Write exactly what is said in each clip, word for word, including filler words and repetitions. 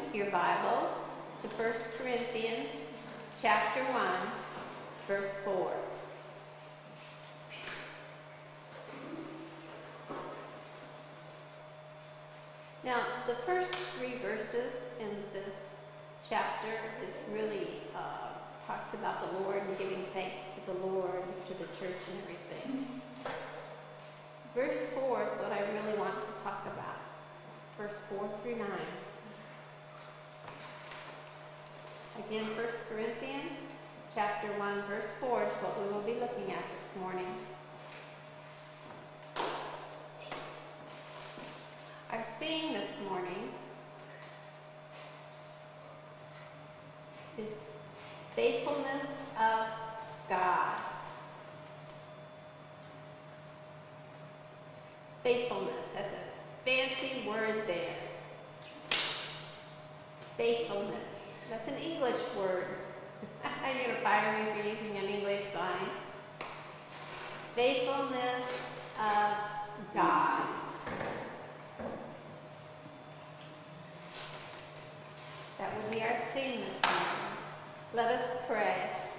your Bible to First Corinthians chapter one, verse four. Now, the first three verses in this chapter is really uh, talks about the Lord and giving thanks to the Lord, to the church and everything. Verse four is what I really want to talk about. Verse four through nine. Again, First Corinthians chapter one, verse four is what we will be looking at this morning. Our theme this morning is faithfulness of God. Faithfulness, that's a fancy word there. Faithfulness, that's an English word. You're going to fire me for using an English sign. Faithfulness of God. That would be our theme this morning. Let us pray.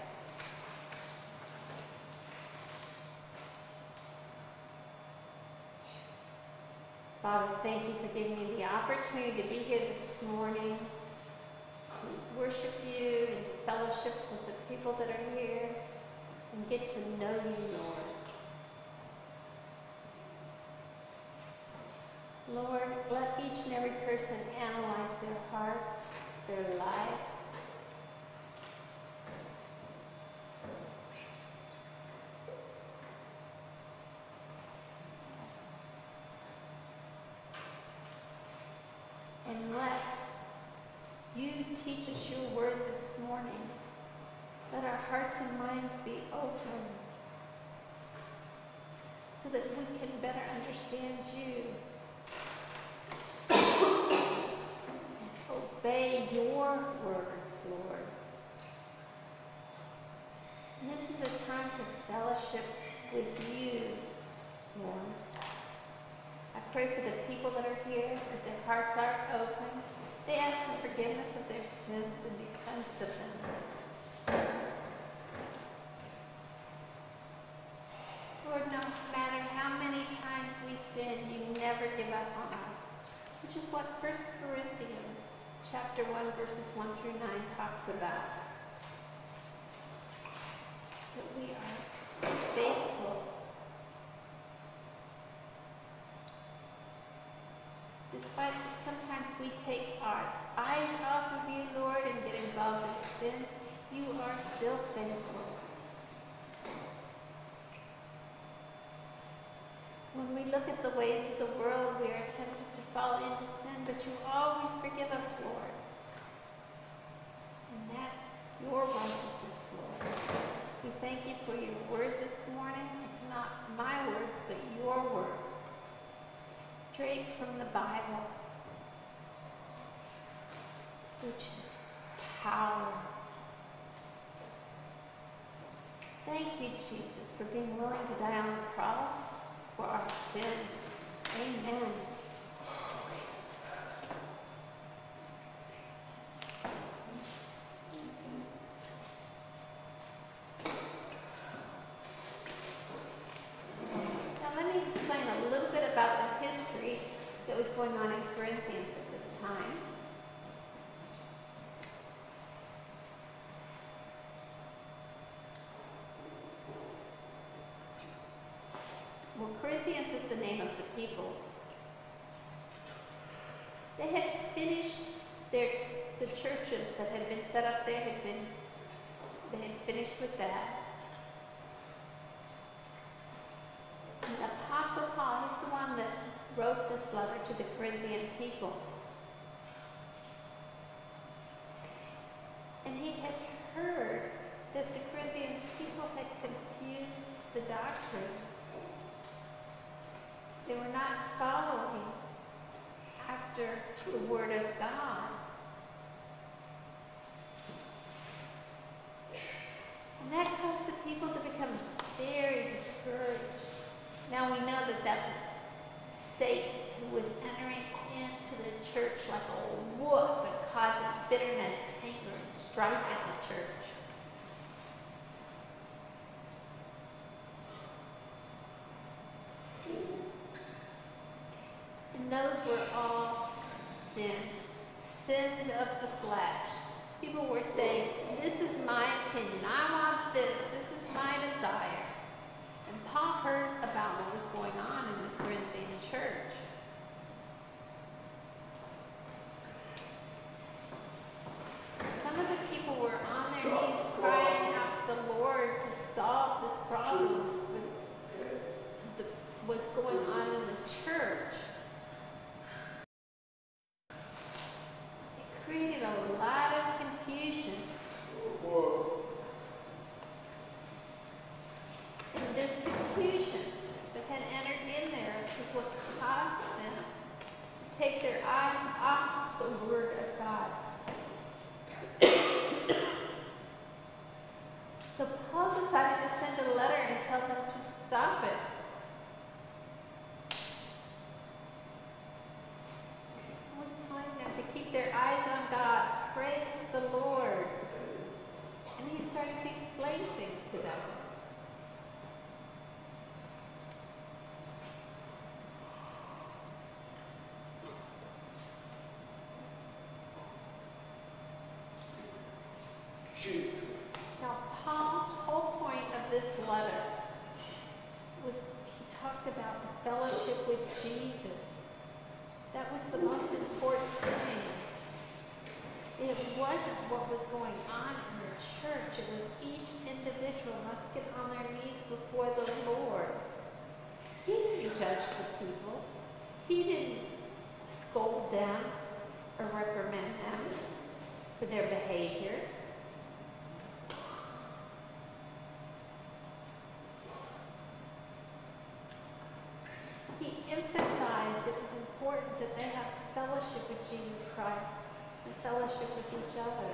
Father, thank you for giving me the opportunity to be here this morning to worship you and to fellowship with the people that are here and get to know you, Lord. Lord, let each and every person analyze their hearts, their life. And let you teach us your word this morning. Let our hearts and minds be open so that we can better understand you. Obey your words, Lord. And this is a time to fellowship with you, Lord. I pray for the people that are here, that their hearts are open. They ask for forgiveness of their sins and be cleansed of them. Lord, no matter how many times we sin, you never give up on us, which is what First Corinthians chapter one, verses one through nine talks about. That we are faithful. Despite that sometimes we take our eyes off of you, Lord, and get involved in sin, you are still faithful. When we look at the ways of the world, we are tempted to fall into sin, but you always forgive us, Lord. And that's your righteousness, Lord. We thank you for your word this morning. It's not my words, but your words. Straight from the Bible, which is power. Thank you, Jesus, for being willing to die on the cross for our sins. Amen. Now let me explain a little bit about the history that was going on in Corinthians at this time. Well, Corinthians is the name of the people. They had finished their the churches that had been set up there had been they had finished with that. And the Apostle Paul, he's the one that wrote this letter to the Corinthian people. And he had heard that the Corinthian people had confused the doctrine. They were not following after the Word of God. And that caused the people to become very discouraged. Now we know that that was Satan who was entering into the church. And those were all sins, sins of the flesh. People were saying, this is my opinion, I want this, this is my desire. And Paul heard about what was going on in the Corinthian church. Some of the people were on their knees crying out to the Lord to solve this problem that was going on in the church. It created a lot of confusion. And this confusion that had entered in there is what caused them to take their eyes off the Word of God. So Paul decided to send a letter and tell them to stop it. He was telling them to keep their eyes on God. Praise the Lord. And he started to explain things to them. Now, Paul's whole point of this letter was he talked about the fellowship with Jesus. That was the most important thing. It wasn't what was going on in the church. It was each individual must get on their knees before the Lord. He didn't judge the people. He didn't scold them or reprimand them for their behavior. He emphasized it was important that they have fellowship with Jesus Christ and fellowship with each other.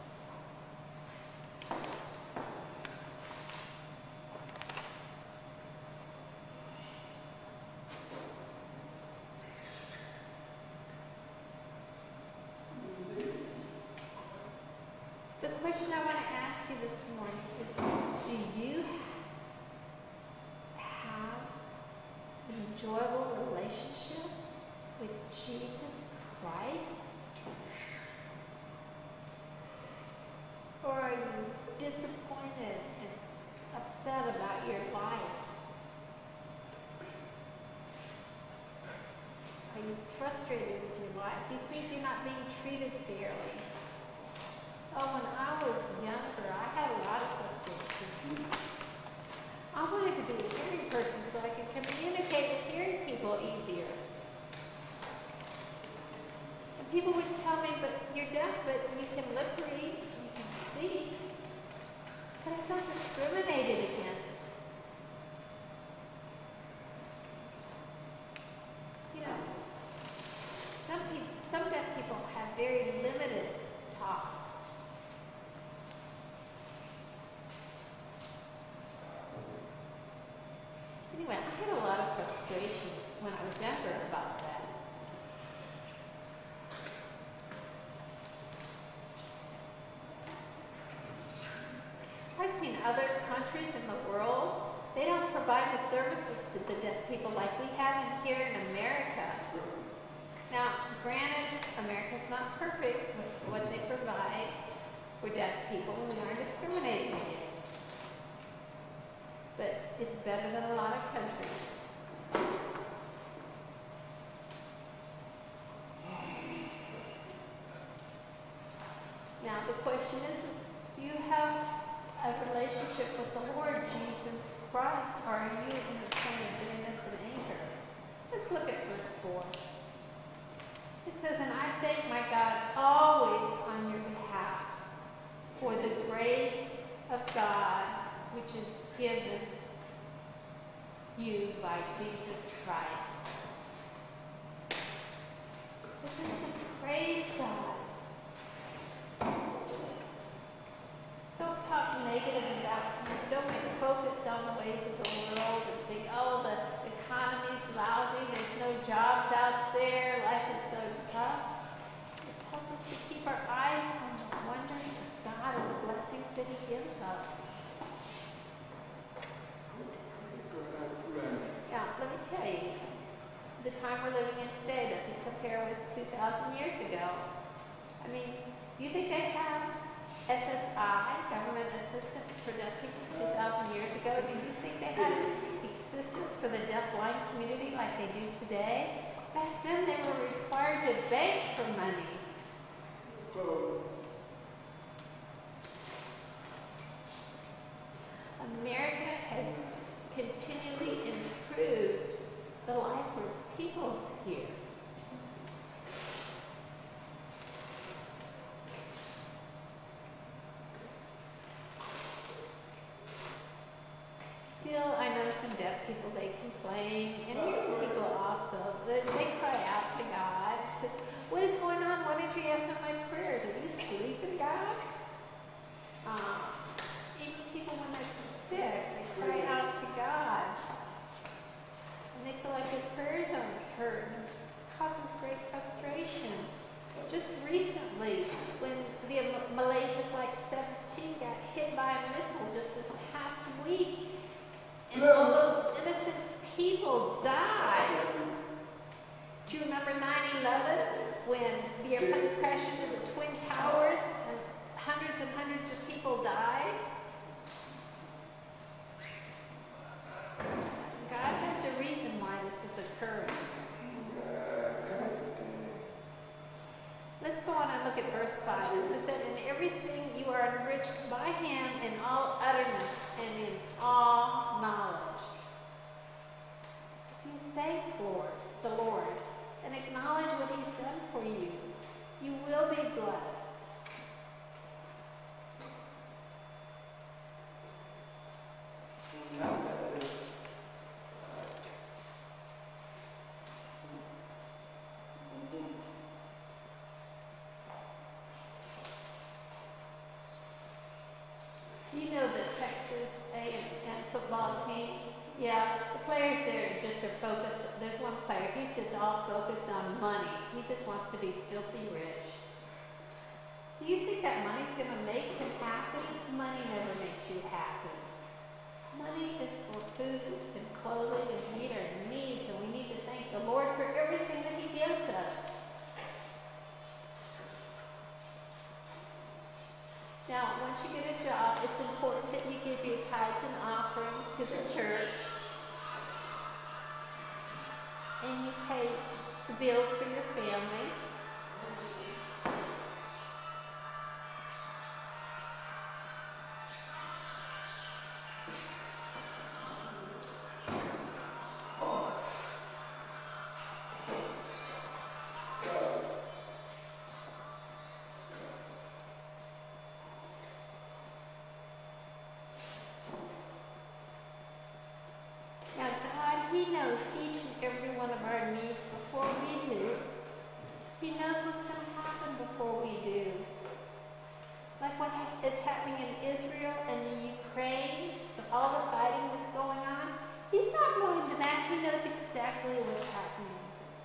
So the question I want to ask you this morning is, do you have an enjoyable relationship with Jesus Christ? Or are you disappointed and upset about your life? Are you frustrated with your life? Do you think you're not being treated fairly? Oh, when I was younger, I had a lot of frustration. I wanted to be a hearing person so I could communicate with hearing people easier. And people would tell me, but you're deaf, but you can lip read, you can speak. But I felt discriminated against. You know, some people, some deaf people have very limited talk. Anyway, I had a lot of frustration when I was younger about that. I've seen other countries in the world, they don't provide the services to the deaf people like we have in here in America. Now, granted, America's not perfect with what they provide for deaf people, and we are discriminating against. But it's better than a lot of countries. Now the question is, is do you have a relationship with the Lord Jesus Christ, or are you in a point of bitterness and anger? Let's look at verse four. It says, and I thank my God always on your behalf for the grace of God which is given you by Jesus Christ. This is to praise God. Don't talk negative about it. Don't get focused on the ways of the world and think, oh, the economy's lousy, there's no jobs out there, life is so tough. It tells us to keep our eyes on the wonders of God and the blessings that he gives us. Now, let me tell you, the time we're living in today doesn't compare with two thousand years ago. I mean, do you think they have S S I, government assistance for deaf people, two thousand years ago? Do you think they had assistance for the deaf-blind community like they do today? Back then, they were required to beg for money. America has continually improved the life of its peoples here. Still, I know some deaf people, they complain, and hearing people also, they, they cry out to God. Says, what is going on? Why didn't you answer my prayers? Are you sleeping, God? Uh, even people when they're sick, they cry out to God. And they feel like their prayers aren't heard. And it causes great frustration. Just recently, when the Malaysia Flight seventeen got hit by a missile just this past week, and all those innocent people died. Do you remember nine eleven, when the airplanes crashed into the Twin Towers and hundreds and hundreds of people died? God has a reason why this is occurring. Let's go on and look at verse five. It says that in everything you are enriched by him in all utterness and in all knowledge. If you thank Lord, the Lord and acknowledge what he's done for you, you will be blessed. You know the Texas A and M football team? Yeah, the players there just are focused. There's one player, he's just all focused on money. He just wants to be filthy rich. Do you think that money's going to make him happy? Money never makes you happy. Money is for food and clothing and to meet our needs, and we need to thank the Lord for everything that he gives us. Now, once you get a job, it's important that you give your tithes and offering to the church. And you pay the bills for your family. Now, God, he knows each and every one of our needs before we do. He knows what's going to happen before we do. Like what is happening in Israel and the Ukraine, with all the fighting that's going on. He's not going to that. He knows exactly what's happening.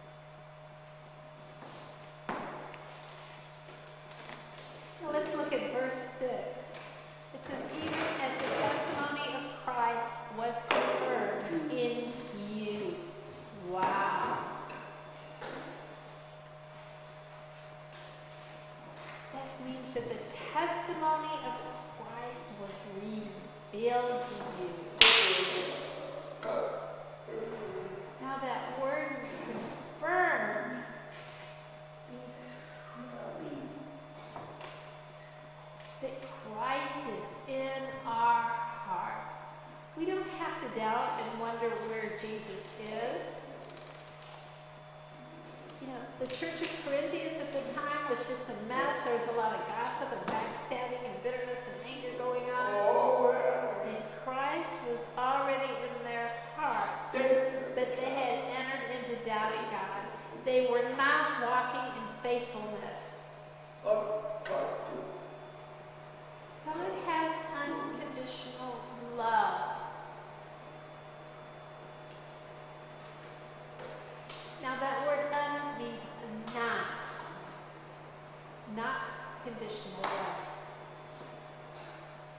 Now let's look at verse six. It says, even as the testimony of Christ was confirmed in you. Wow. That means that the testimony of Christ was revealed to you. Now that word confirm means that Christ is in our hearts. We don't have to doubt and wonder where Jesus is. You know, the church of Corinthians at the time was just a mess. There was a lot of gossip and backstabbing and bitterness and anger going on. And Christ was already in their hearts. But they had entered into doubting God. They were not walking in faithfulness. God has unconditional love. Now that word un means not. Not conditional love.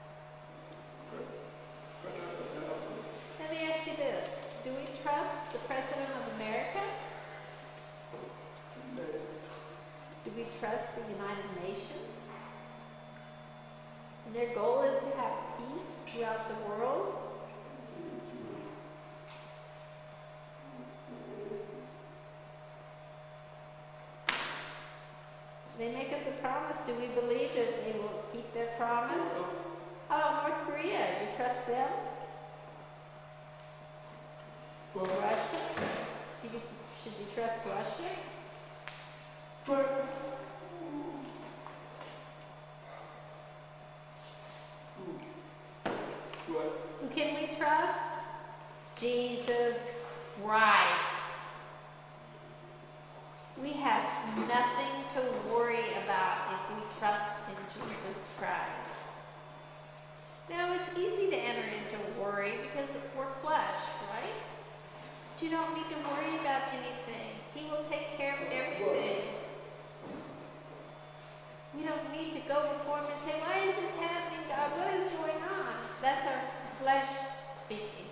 we trust the United Nations? And their goal is to have peace throughout the world. They make us a promise. Do we believe that they will keep their promise? How about North Korea? Do you trust them? Well, Russia? Should you, should you trust Russia? But, what? Who can we trust? Jesus Christ. We have nothing to worry about if we trust in Jesus Christ. Now, it's easy to enter into worry because we're flesh, right? But you don't need to worry about anything. He will take care of everything. We don't need to go before him and say, why is this happening, God? What is going on? That's our flesh speaking.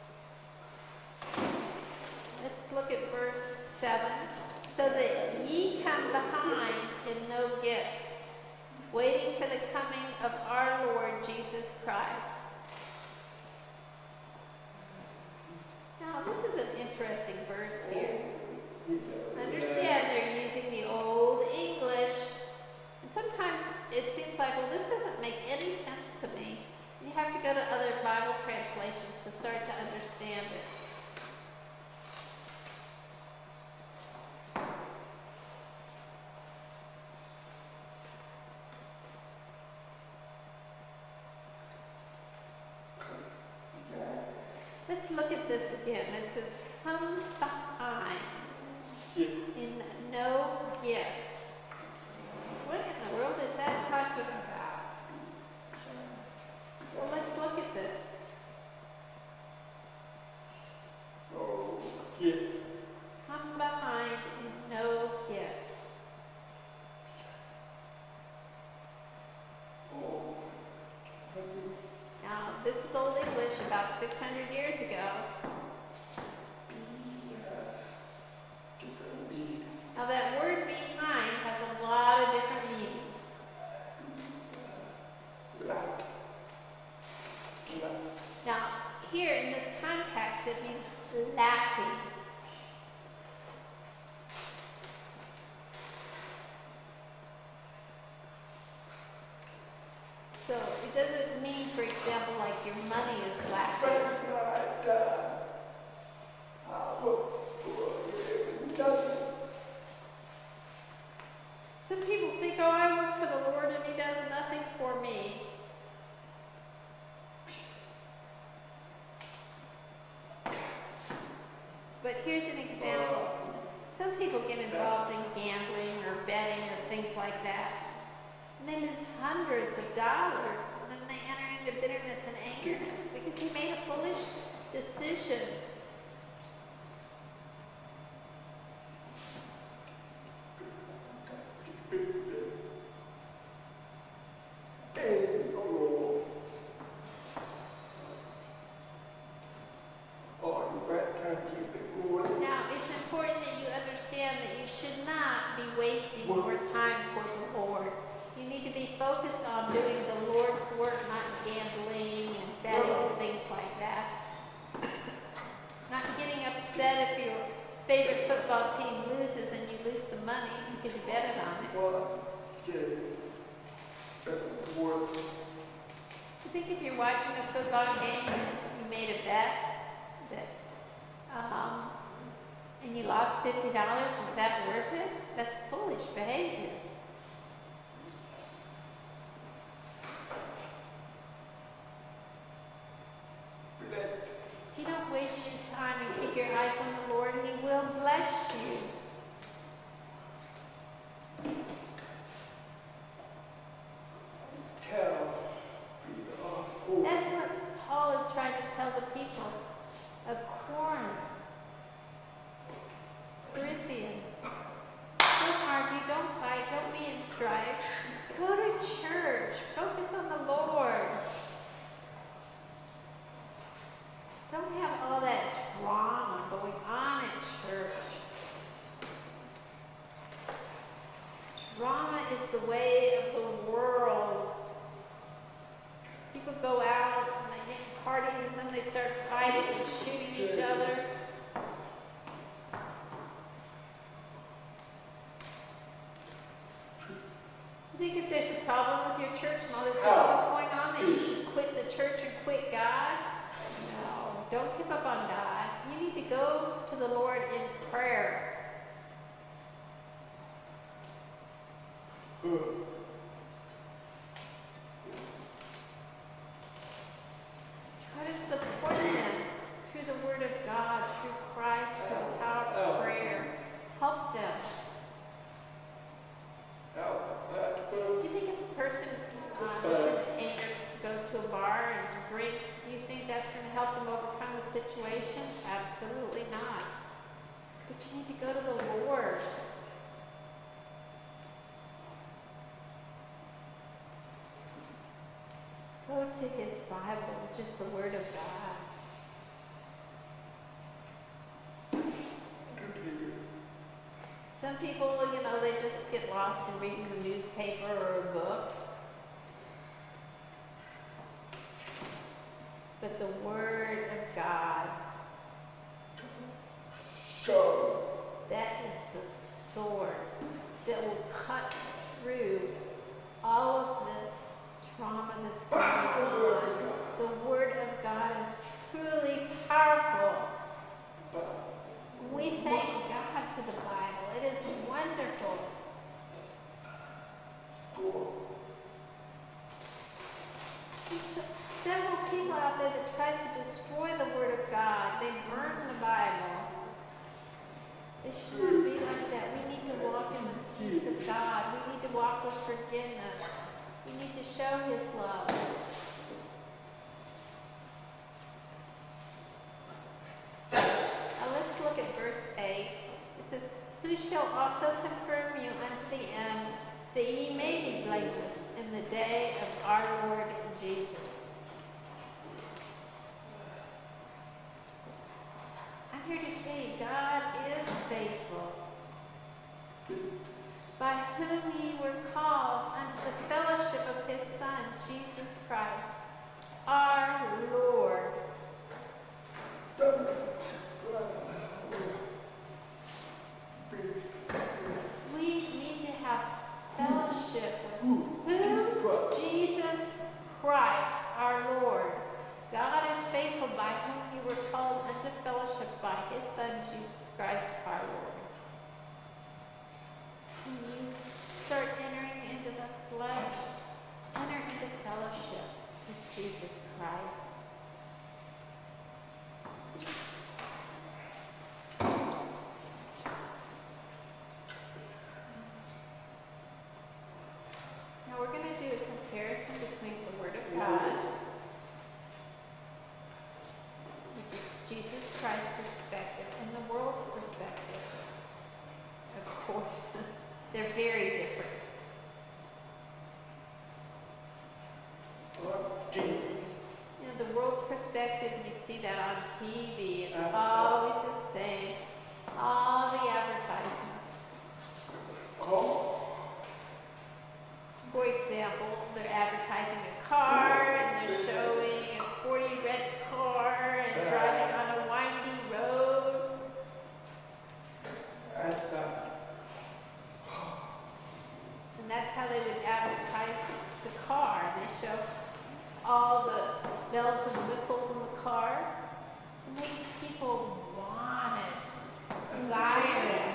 Let's look at verse seven. So that ye come behind in no gift, waiting for the coming of our Lord Jesus Christ. Now, this is an interesting verse here. Understand they're using the Old English. And sometimes it seems like, well, this doesn't make any sense to me. You have to go to other Bible translations to start to understand it. Let's look at this again. It says, come behind in no gift. What in the world is that talking about? Well, let's look at this. Oh, gift. Come behind in no gift. Oh. Now, this is Old English about six hundred years ago. Now, that word behind has a lot of different meanings. Lack. Lack. Now, here in this context, it means lacking. So it doesn't mean, for example, like your money is lacking. Some people think, oh, I work for the Lord and he does nothing for me. But here's an example. Some people get involved in gambling or betting or things like that. And they lose hundreds of dollars. And then they enter into bitterness and anger because he made a foolish decision. Now, it's important that you understand that you should not be wasting your time for the Lord. You need to be focused on doing the Lord's work, not gambling and betting and things like that. Not getting upset if your favorite football team loses and you lose some money because you betted on it. You think if you're watching a football game and you made a bet that um, and you lost fifty dollars, is that worth it? That's foolish behavior. You don't waste your time and keep your eyes on the Lord, and he will bless you. That's what Paul is trying to tell the people of Corinth. Corinthians. Don't argue, don't fight, don't be in strife. Go to church. Focus on the Lord. Don't have all that drama going on. people go out and they get in parties and then they start fighting and shooting each other. You think if there's a problem with your church and all this violence going on, that you should quit the church and quit God? No, don't give up on God. You need to go to the Lord in prayer. Try to support them through the Word of God, through Christ, through the power of prayer. Help them. Do you think if a person uh, gets into anger, goes to a bar and drinks, do you think that's going to help them overcome the situation? Absolutely not. But you need to go to the Lord. Go to His Bible, which is the Word of God. Some people, you know, they just get lost in reading the newspaper or a book. But the Word of God, So, that is the sword that will cut through all of this trauma that's going on. The Word of God is truly powerful. We thank God for the Bible. It is wonderful. There's several people out there that tries to destroy the Word of God. They burn the Bible. It should not be like that. We need to walk in the peace of God. We need to walk with forgiveness. We need to show His love. Now let's look at verse eight. It says, "Who shall also confirm you unto the end, that ye may be blameless in the day of our Lord Jesus." I'm here to tell you, God is faithful, by whom ye were called unto the fellowship of His Son, Jesus Christ, our Lord. We need to have fellowship with who? Jesus Christ, our Lord. God is faithful, by whom you were called unto fellowship by His Son, Jesus Christ, our Lord. When you start entering into the flesh, enter into fellowship with Jesus Christ. Now we're going to do a comparison between the Word of God, which is Jesus Christ's perspective, and the world's perspective. Of course, they're very different. You know, the world's perspective, you see that on T V, it's always the same. All the advertisements. For example, they're advertising a car, and they're showing a sporty red car, and driving on a windy road. And that's how they would advertise the car. They show all the bells and whistles in the car to make people want it, desire it.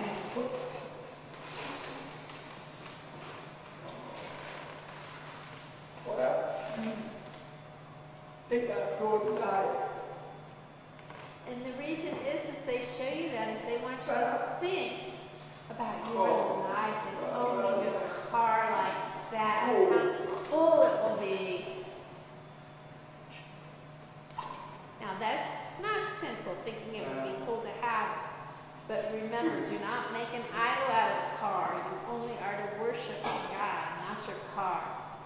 And the reason is, is they show you that is they want you to think about your life and owning a car like that, and how cool it will be. Now that's not simple, thinking it would be cool to have, but remember, do not make an idol out of the car. You only are to worship God, not your car.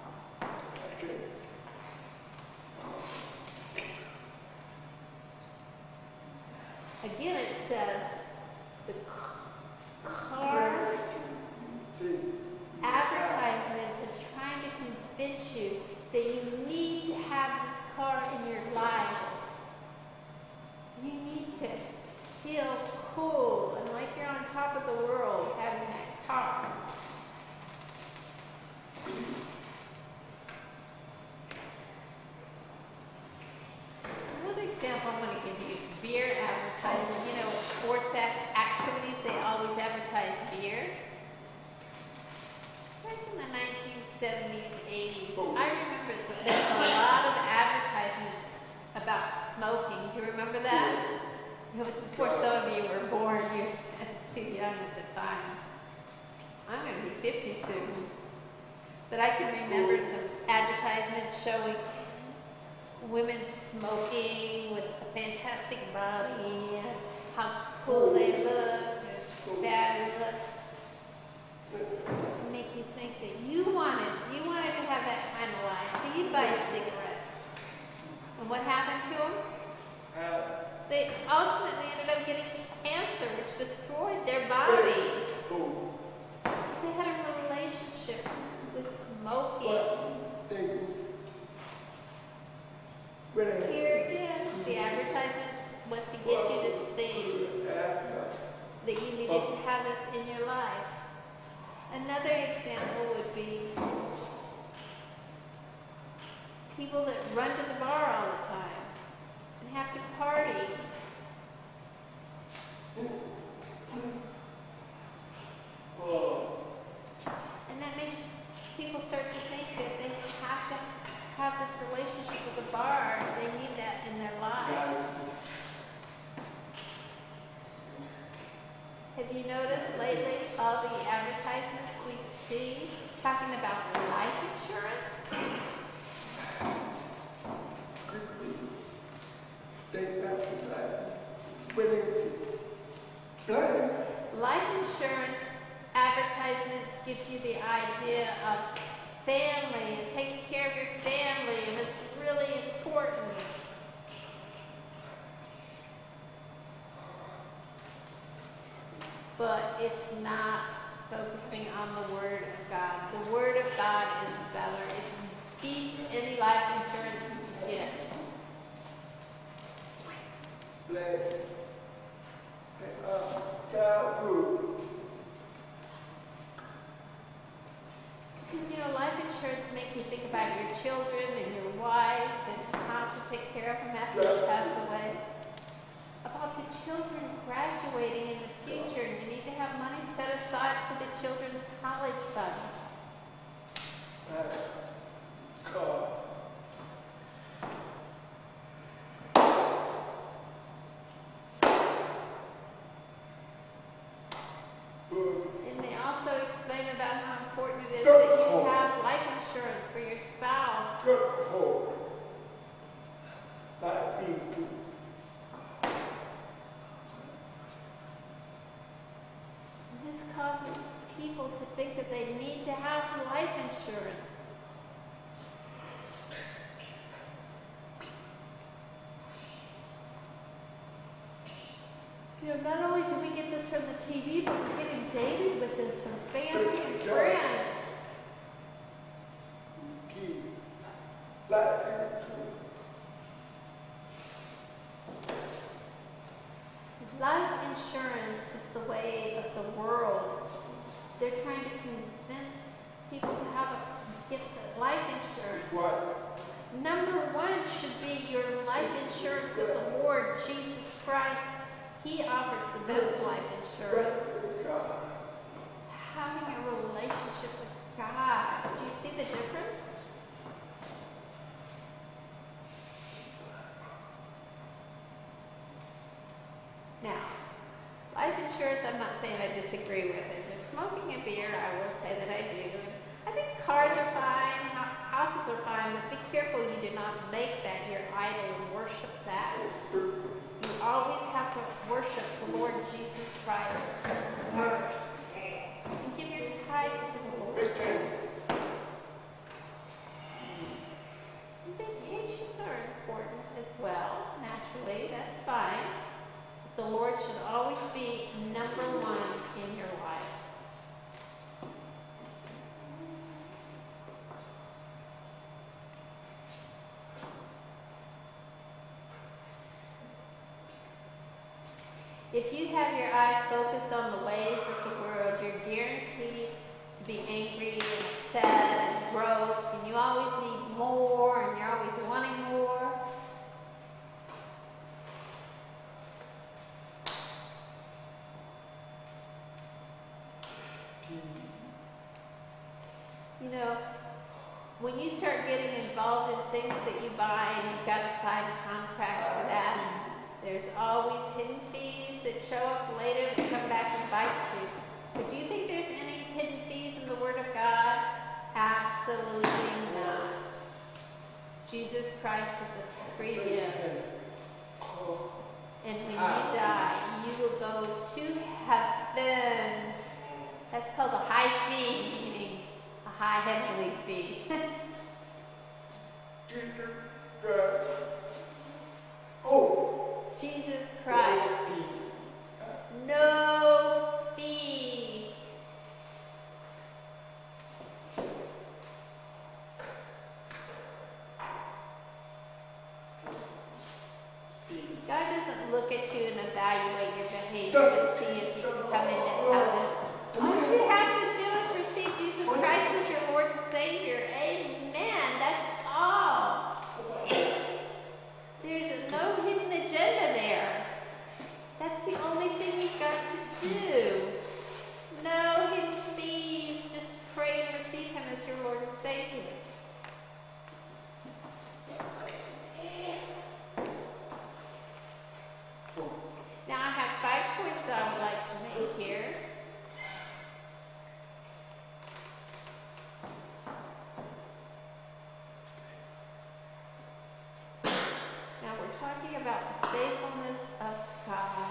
Again, it says the car advertisement is trying to convince you that women smoking with a fantastic body and how cool they look and fabulous. Make you think that you wanted, you wanted to have that kind of life. So you buy cigarettes. And what happened to them? Uh, They ultimately ended up getting cancer, which destroyed their body. oh, They had a relationship with smoking. what they when I Here again, the advertisement was to get you to think that you needed to have this in your life. Another example would be people that run to the bar all the time and have to party. oh, And that makes people start to think that they have to have this relationship with the bar. They need that in their life. guys, Have you noticed lately all the advertisements we see talking about life insurance? they have to like when they blind. Life insurance advertisements gives you the idea of family and taking care of your family, and it's really important. But it's not focusing on the Word of God. The Word of God is better. It beats any life insurance you can get. Black, uh, childhood. Because, you know, life insurance makes you think about your children and your wife and how to take care of them after they pass away. About the children graduating in the future, and you need to have money set aside for the children's college funds. Uh, car. Book. And they also explain about how important it is that you have life insurance for your spouse. Good home. Like me too. And this causes people to think that they need to have life insurance. You know, not only do we get this from the T V, but we're getting dated with this from family and friends. Key. Like me too. Life insurance is the way of the world. They're trying to convince people to have a get the life insurance. What? Number one should be your life insurance with the Lord Jesus Christ. He offers the best life insurance. God. Having a relationship with God. Do you see the difference? Now, life insurance, I'm not saying I disagree with it. But smoking a beer, I will say that I do. I think cars are fine, hou- houses are fine, but be careful you do not make that your idol and worship that. You always have to worship the Lord Jesus Christ first. And give your tithes to the Lord. Vacations are important as well, naturally, that's fine. The Lord should always be number one in your life. If you have your eyes focused on the ways of the world, you're guaranteed to be angry and upset and broke, and you always need more, and you're always wanting more. You know, when you start getting involved in things that you buy and you've got to sign a contract for that, there's always hidden fees that show up later that come back and bite you. But do you think there's any hidden fees in the Word of God? Absolutely not. Jesus Christ is a free gift. And when you die, you will go to heaven. That's called a high fee, meaning a high heavenly fee. Jesus Christ. Oh. Jesus Christ. No fee. God doesn't look at you and evaluate your behavior to see if you can come into heaven. All you have to do is receive Jesus Christ as your Lord and Savior. Amen. That's all. There's no hidden agenda there. That's the only thing you've got to do. No hidden fees. Just pray and receive Him as your Lord and Savior. Now I have five points that I would like to make here. Now we're talking about the faithfulness of God.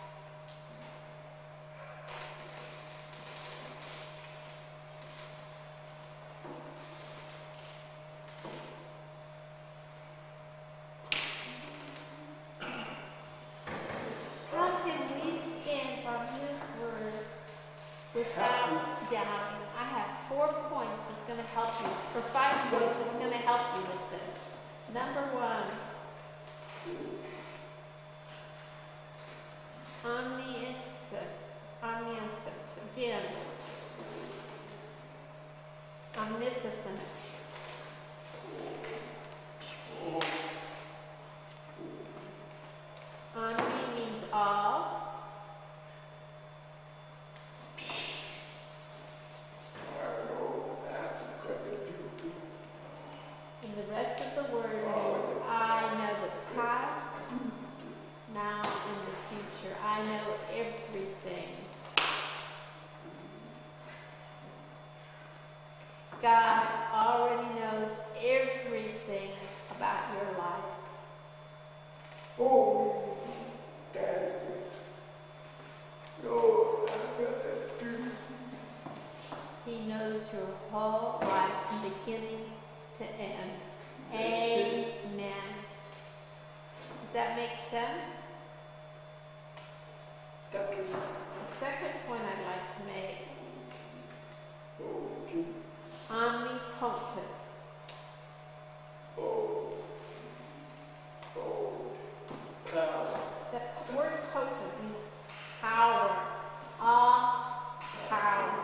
How can we stand on His word without doubting? I have four points that's going to help you, or five points that's going to help you with this. Number one, omniscience. Omniscience. Again, omniscience. Omni means all. And the rest of the word means I know the past, now, and the future. I know everything. God already knows everything about your life. Oh, Daddy. No, I've got that too. He knows your whole life from beginning to end. Amen. Does that make sense? That is, The second point I'd like to make, oh, Jesus. omnipotent. Oh, oh, power. The word potent means power. All power.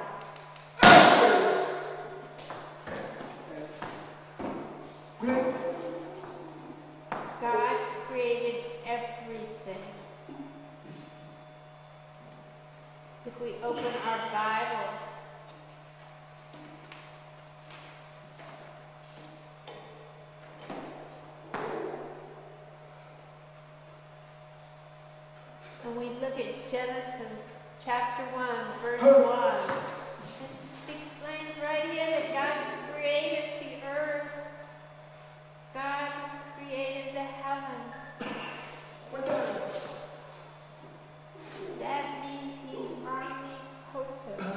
Flip. God created everything. If we open our Bibles, and we look at Genesis chapter one, verse one, it explains right here that God created the earth. God created the heavens. What that? That means He's omnipotent.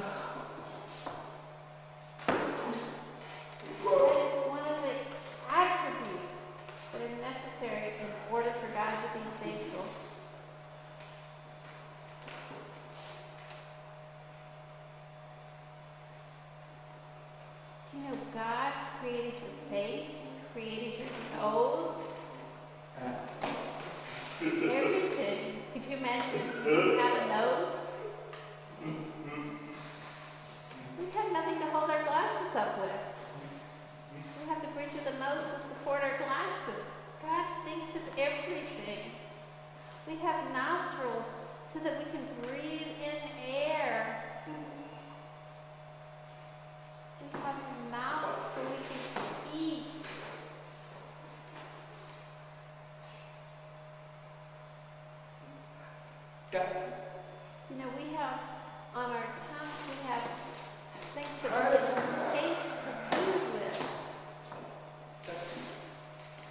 That is one of the attributes that are necessary in order for God to be faithful. Do you know God created your face? He created your nose? Everything. Could you imagine if you didn't have a nose? We have nothing to hold our glasses up with. We have the bridge of the nose to support our glasses. God thinks of everything. We have nostrils so that we can breathe in air. We have a mouth so we can eat. That. You know, we have on our tongue, we have things that we can taste the food with.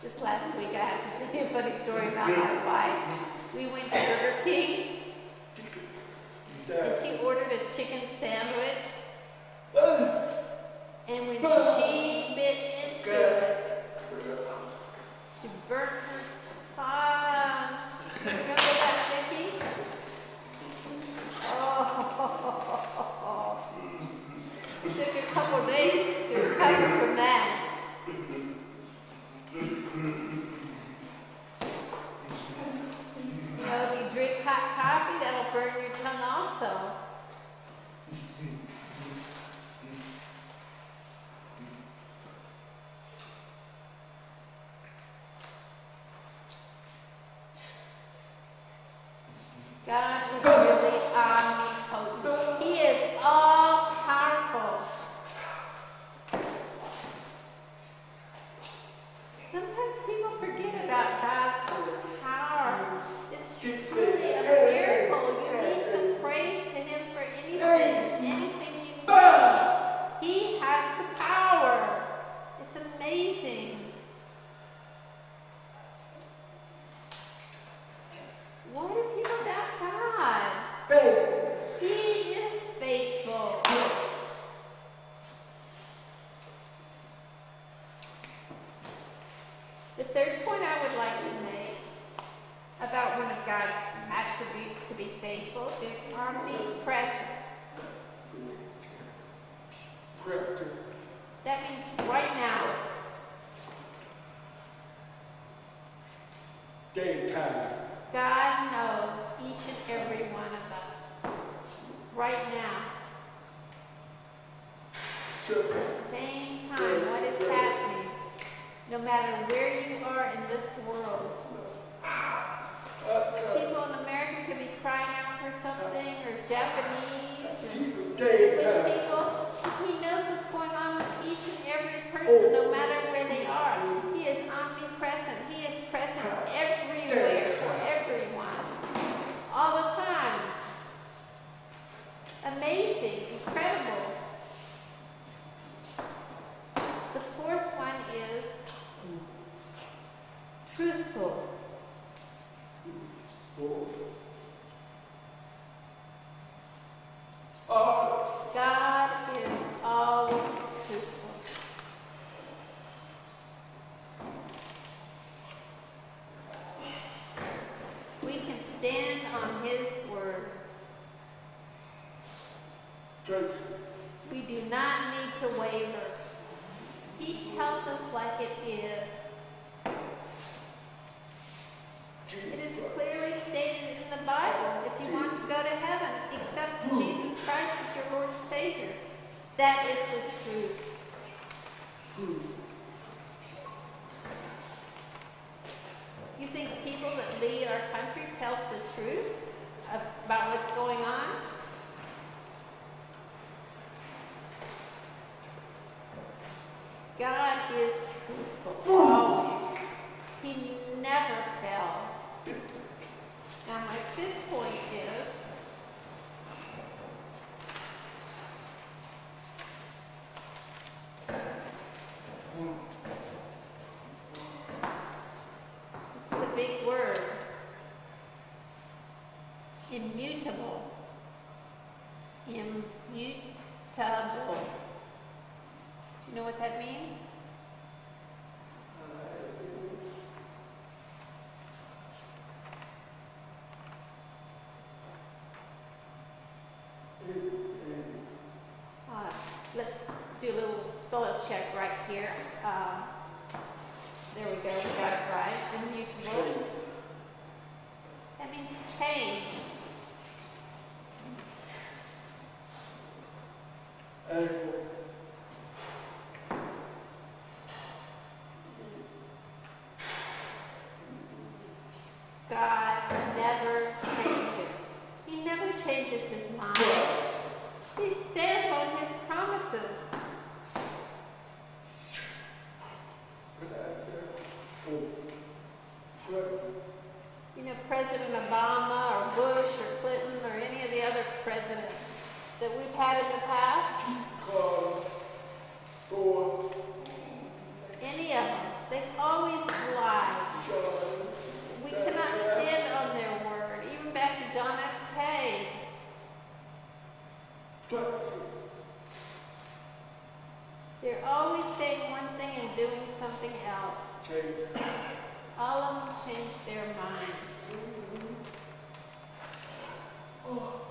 This last week I have to tell you a funny story about my wife. We went to Burger King and she ordered a chicken sandwich. And when she bit into it, she burnt her tongue. Remember that, Vicki? Oh, it took a couple days to recover from that. You know, if you drink hot coffee, that'll burn your tongue also. God is really omnipotent. He is all powerful. Sometimes people forget about God's power. It's truly a miracle. You need to pray to Him for anything, anything you need. He has the power. It's amazing. Why do people doubt God? He is faithful. The third point I would like to make about one of God's attributes to be faithful is omnipresent. That means right now. Daytime. God knows each and every one of us. Right now. At the same time, what is happening, no matter where you are in this world. People in America could be crying out for something, or Japanese, and English people. He knows what's going on with each and every person, no matter where they are. He is omnipresent. He is present everywhere for everyone, all the time. Amazing, incredible. The fourth one is truthful. God is always truthful. We can stand on His word. We do not need to waver. He tells us like it is. It is clearly stated in the Bible, if you want to go to heaven, accept Jesus Christ as your Lord and Savior. That is the truth. You think people that lead our country tell us the truth about what's going on? God is truthful, always. He never fails. Now my fifth point is, this is a big word, immutable. Immutable. Do you know what that means? Uh, let's do a little spell check right here. Um, there we go, we got it right. Immutable. That means change. God never changes. He never changes His mind. He stands on His promises. You know, President Obama or Bush or Clinton or any of the other presidents that we've had in the past, any of them, they've always lied. They're always saying one thing and doing something else. Change. All of them change their minds. Oh.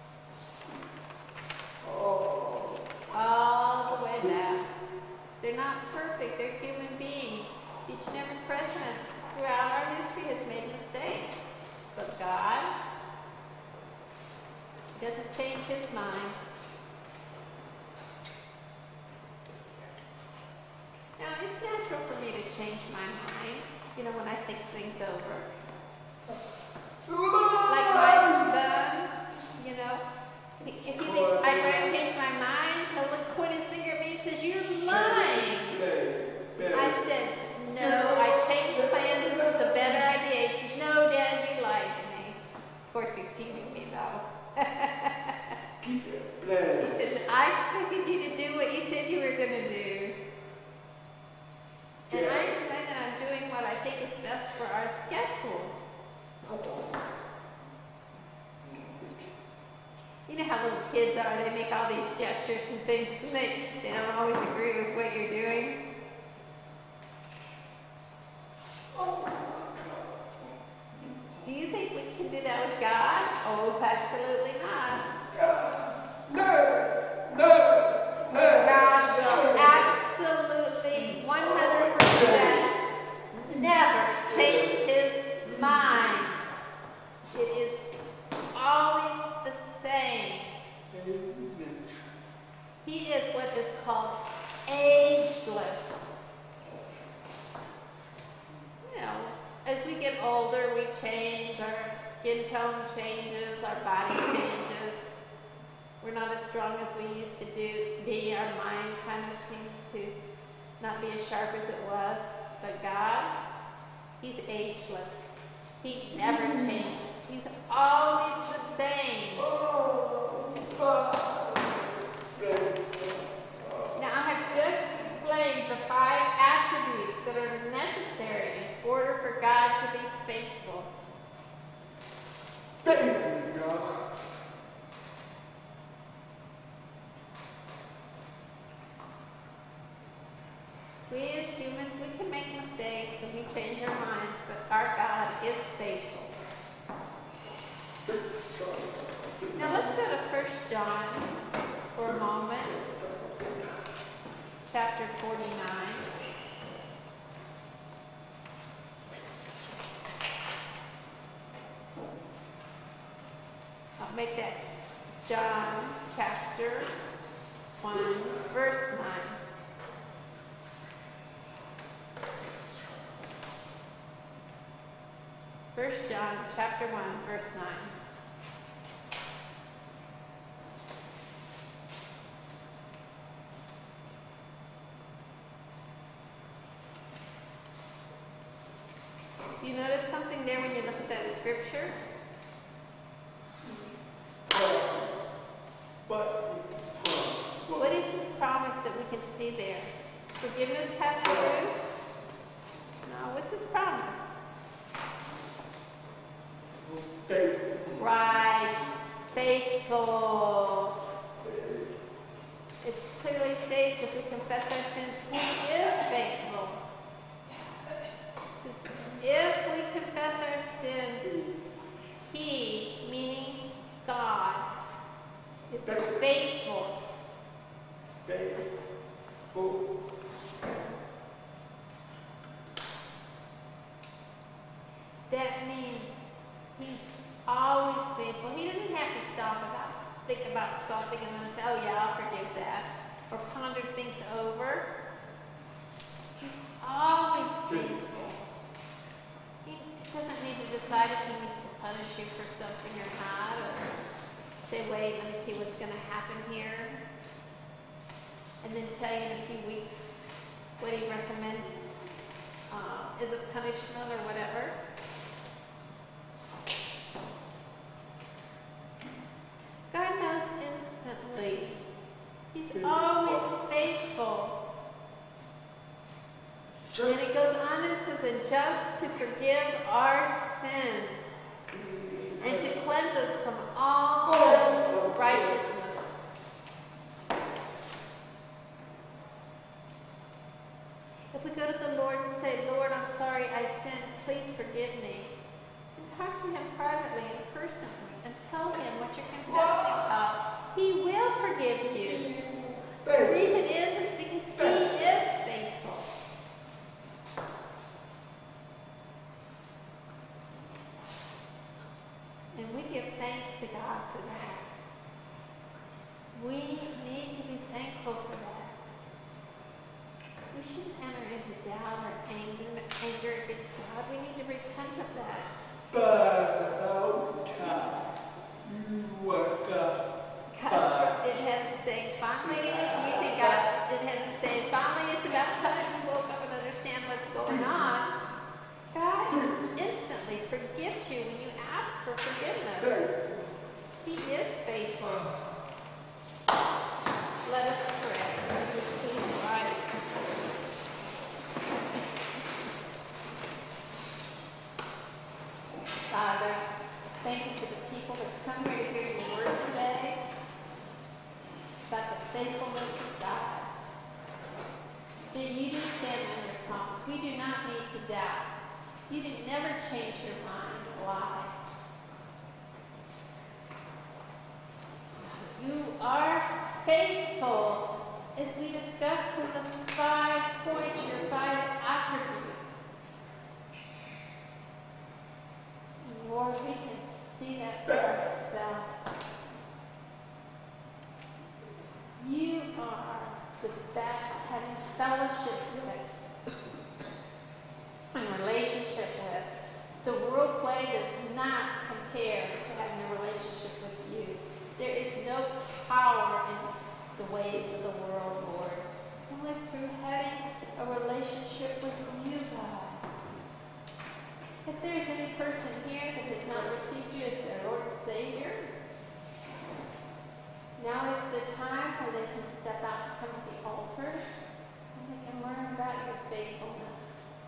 Oh. All the way back. They're not perfect. They're human beings. Each and every president throughout our history has made mistakes. But God doesn't change his mind. Now, it's natural for me to change my mind, you know, when I think things over. Like my son, you know, if he, if he thinks I better change my mind, he'll look, point his finger at me and says, "You're lying." I said, "No, I changed plans. This is a better idea." He says, "No, Dad, you lied to me." Of course, he's teasing me, though. He says, "I expected you to do what you said you were going to do." And I explain that I'm doing what I think is best for our schedule. You know how little kids are, they make all these gestures and things, and they, they don't always agree with what you're doing. Do you think we can do that with God? Oh, absolutely not. No, no, no. God will absolutely one hundred percent never change his mind. It is always the same. He is what is called ageless. You know, as we get older, we change, our skin tone changes, our body changes. We're not as strong as we used to do, be. Our mind kind of seems to not be as sharp as it was. But God, he's ageless. He never changes. He's always the same. Now, I have just explained the five attributes that are necessary in order for God to be faithful. Thank you, God. We as humans, we can make mistakes and we change our minds, but our God is faithful. Now let's go to First John for a moment. Chapter forty-nine. I'll make that John chapter one, verse nine. First John chapter one, verse nine. Do you notice something there when you look at that scripture? But, What is this promise that we can see there? Forgiveness, Pastor Bruce? No, what's his promise? faithful. Right, faithful. It clearly states if we confess our sins, he is faithful. It says, if we confess our sins, he, meaning God, is faithful. Faithful. That means he's always faithful. He doesn't have to stop about, think about something and then say, "Oh yeah, I'll forgive that," or ponder things over. He's always faithful. He doesn't need to decide if he needs to punish you for something or not, or say, "Wait, let me see what's going to happen here," and then tell you in a few weeks what he recommends uh, as a punishment or whatever. God knows instantly. He's always faithful. And it goes on and says, "And just to forgive our sins and to cleanse us from all unrighteousness." If we go to the Lord and say, Lord, I'm sorry I sinned, please forgive me. And talk to him privately and personally and tell him what you're confessing of. He will forgive you. The reason is, is because he is faithful. And we give thanks to God for that. We need to be thankful for that. We shouldn't enter into doubt or anger, anger against God. We need to repent of that. But out you work up. God's, it hasn't said, finally, you think God, it hasn't said, finally, it's about time you woke up and understand what's going on. God instantly forgives you when you ask for forgiveness. He is faithful. Let us pray. Please rise. Father, thank you for the people that come here to hear your word today about the faithfulness of God. That you do stand on your promise. We do not need to doubt. You did never change your mind. Why? You are faithful, as we discussed in the five points, your five attributes. Lord, we can see that for ourselves. You are the best, having fellowship with, and relationship with. The world's way does not compare to having a relationship with you. There is no power in the ways of the world, Lord. It's only through having a relationship with you, God. If there's any person here that has not received you as their Lord and Savior, now is the time where they can step out and come to the altar and they can learn about your faithfulness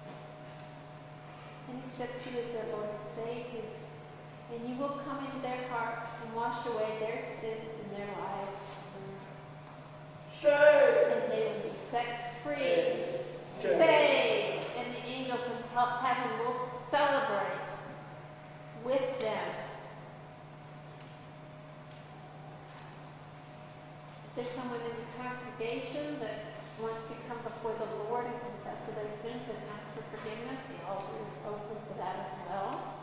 and accept you as their Lord and Savior. And you will come into their hearts and wash away their sins in their lives. And they will be set free, saved, and the angels in heaven will celebrate with them. If there's someone in the congregation that wants to come before the Lord and confess of their sins and ask for forgiveness, the altar is open for that as well.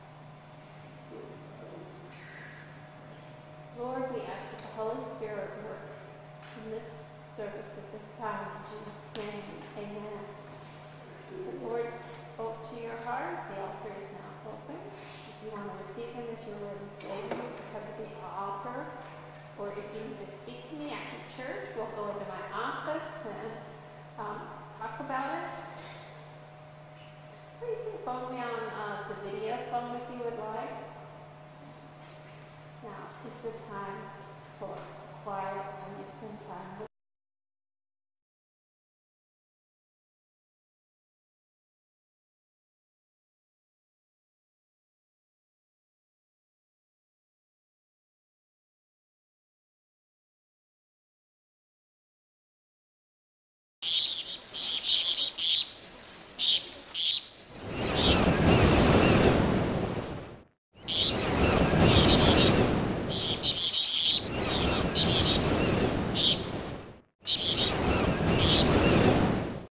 Lord, we ask that the Holy Spirit works in this service at this time. In Jesus' name, amen. The Lord spoke to your heart. The altar is now open. If you want to receive him as your Lord and Savior, come to the altar. Or if you need to speak to me after church, we'll go into my